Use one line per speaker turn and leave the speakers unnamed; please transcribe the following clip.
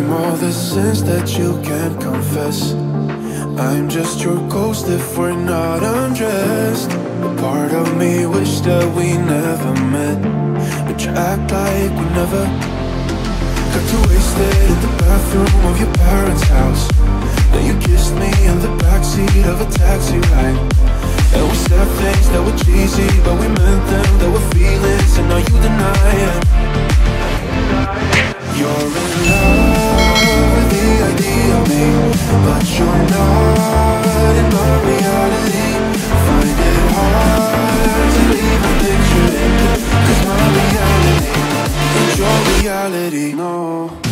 all the sins that you can't confess. I'm just your ghost if we're not undressed. A part of me wish that we never met, but you act like we never. Got too wasted in the bathroom of your parents' house. Then you kissed me in the backseat of a taxi ride. And we said things that were cheesy, but we meant them. There were feelings, and now you deny it. You're in love with the idea of me, but you're not in my reality. Find it hard to leave a picture in, 'cause my reality ain't your reality, no.